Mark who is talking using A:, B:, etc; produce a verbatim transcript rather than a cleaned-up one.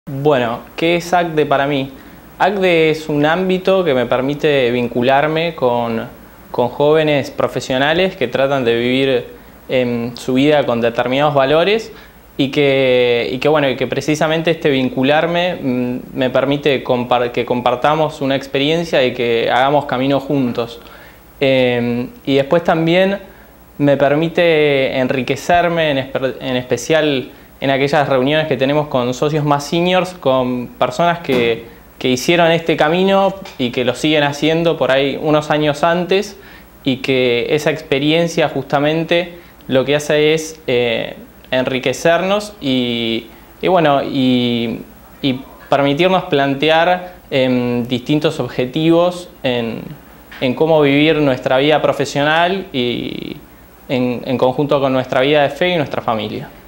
A: Bueno, ¿qué es A C D E para mí? A C D E es un ámbito que me permite vincularme con, con jóvenes profesionales que tratan de vivir en su vida con determinados valores y que, y que, bueno, y que precisamente este vincularme mmm, me permite compar que compartamos una experiencia y que hagamos camino juntos. Eh, y después también me permite enriquecerme, en, en especial en aquellas reuniones que tenemos con socios más seniors, con personas que, que hicieron este camino y que lo siguen haciendo por ahí unos años antes, y que esa experiencia justamente lo que hace es eh, enriquecernos y, y, bueno, y, y permitirnos plantear eh, distintos objetivos en, en cómo vivir nuestra vida profesional y en, en conjunto con nuestra vida de fe y nuestra familia.